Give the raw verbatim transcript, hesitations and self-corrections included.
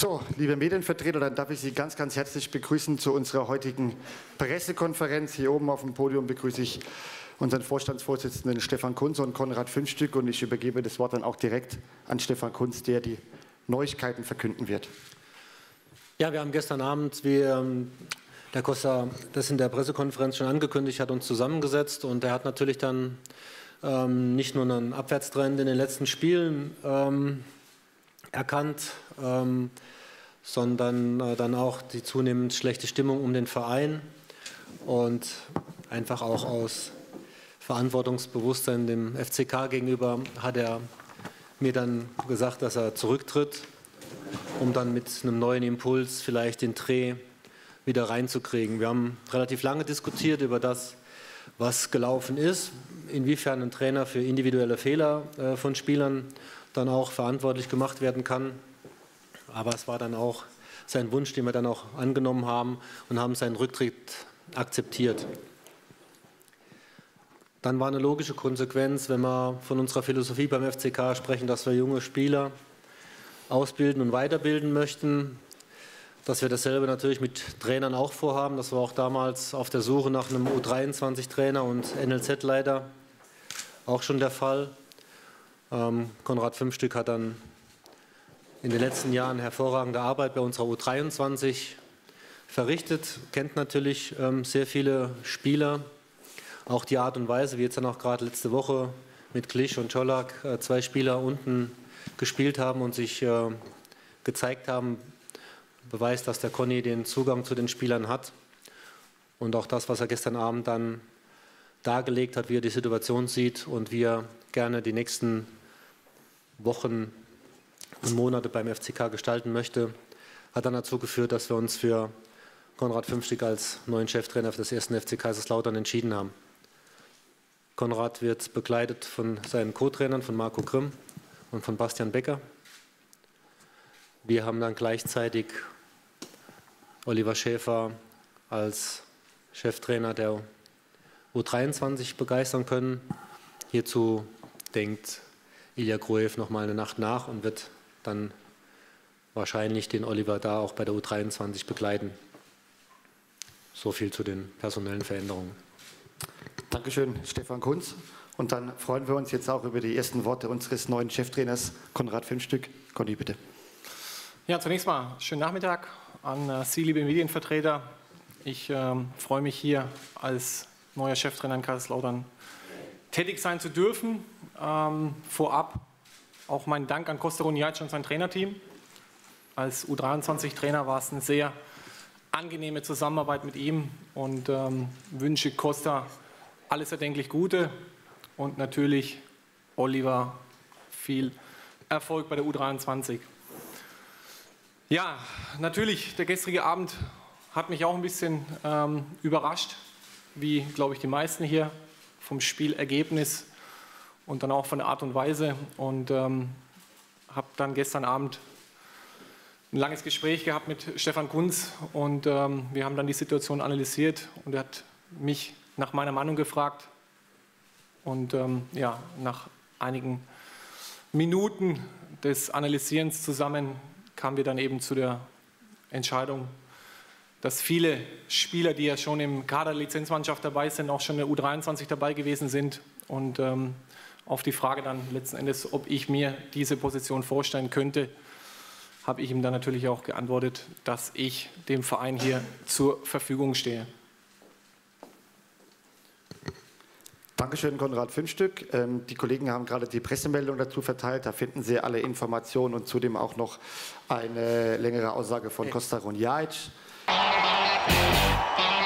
So, liebe Medienvertreter, dann darf ich Sie ganz, ganz herzlich begrüßen zu unserer heutigen Pressekonferenz. Hier oben auf dem Podium begrüße ich unseren Vorstandsvorsitzenden Stefan Kunz und Konrad Fünfstück, und ich übergebe das Wort dann auch direkt an Stefan Kunz, der die Neuigkeiten verkünden wird. Ja, wir haben gestern Abend, wie ähm, der Costa das in der Pressekonferenz schon angekündigt hat, uns zusammengesetzt, und er hat natürlich dann ähm, nicht nur einen Abwärtstrend in den letzten Spielen ähm, erkannt, ähm, sondern äh, dann auch die zunehmend schlechte Stimmung um den Verein, und einfach auch aus Verantwortungsbewusstsein dem F C K gegenüber hat er mir dann gesagt, dass er zurücktritt, um dann mit einem neuen Impuls vielleicht den Dreh wieder reinzukriegen. Wir haben relativ lange diskutiert über das, was gelaufen ist, inwiefern ein Trainer für individuelle Fehler äh, von Spielern dann auch verantwortlich gemacht werden kann. Aber es war dann auch sein Wunsch, den wir dann auch angenommen haben, und haben seinen Rücktritt akzeptiert. Dann war eine logische Konsequenz, wenn wir von unserer Philosophie beim F C K sprechen, dass wir junge Spieler ausbilden und weiterbilden möchten, dass wir dasselbe natürlich mit Trainern auch vorhaben. Das war auch damals auf der Suche nach einem U dreiundzwanzig-Trainer und N L Z-Leiter auch schon der Fall. Ähm, Konrad Fünfstück hat dann in den letzten Jahren hervorragende Arbeit bei unserer U dreiundzwanzig verrichtet, kennt natürlich ähm, sehr viele Spieler. Auch die Art und Weise, wie jetzt dann auch gerade letzte Woche mit Klisch und Czolak äh, zwei Spieler unten gespielt haben und sich äh, gezeigt haben, beweist, dass der Conny den Zugang zu den Spielern hat. Und auch das, was er gestern Abend dann dargelegt hat, wie er die Situation sieht und wie er gerne die nächsten Wochen und Monate beim F C K gestalten möchte, hat dann dazu geführt, dass wir uns für Konrad Fünfstück als neuen Cheftrainer für das ersten F C Kaiserslautern entschieden haben. Konrad wird begleitet von seinen Co-Trainern, von Marco Grimm und von Bastian Becker. Wir haben dann gleichzeitig Oliver Schäfer als Cheftrainer der U dreiundzwanzig begeistern können. Hierzu denkt Ilja Gruev noch mal eine Nacht nach und wird dann wahrscheinlich den Oliver da auch bei der U dreiundzwanzig begleiten. So viel zu den personellen Veränderungen. Dankeschön, Stefan Kunz. Und dann freuen wir uns jetzt auch über die ersten Worte unseres neuen Cheftrainers, Konrad Fünfstück. Conny, bitte. Ja, zunächst mal schönen Nachmittag an äh, Sie, liebe Medienvertreter. Ich ähm, freue mich, hier als neuer Cheftrainer in Kaiserslautern tätig sein zu dürfen. Ähm, vorab auch mein Dank an Costa Runjaic und sein Trainerteam. Als U dreiundzwanzig-Trainer war es eine sehr angenehme Zusammenarbeit mit ihm, und ähm, wünsche Costa alles erdenklich Gute und natürlich Oliver viel Erfolg bei der U dreiundzwanzig. Ja, natürlich, der gestrige Abend hat mich auch ein bisschen ähm, überrascht, wie, glaube ich, die meisten hier, vom Spielergebnis und dann auch von der Art und Weise, und ähm, habe dann gestern Abend ein langes Gespräch gehabt mit Stefan Kunz, und ähm, wir haben dann die Situation analysiert, und er hat mich nach meiner Meinung gefragt, und ähm, ja, nach einigen Minuten des Analysierens zusammen kamen wir dann eben zu der Entscheidung, dass viele Spieler, die ja schon im Kader der Lizenzmannschaft dabei sind, auch schon in der U dreiundzwanzig dabei gewesen sind, und ähm, auf die Frage dann letzten Endes, ob ich mir diese Position vorstellen könnte, habe ich ihm dann natürlich auch geantwortet, dass ich dem Verein hier zur Verfügung stehe. Dankeschön, Konrad Fünfstück. Die Kollegen haben gerade die Pressemeldung dazu verteilt. Da finden Sie alle Informationen und zudem auch noch eine längere Aussage von Costa Runjaic.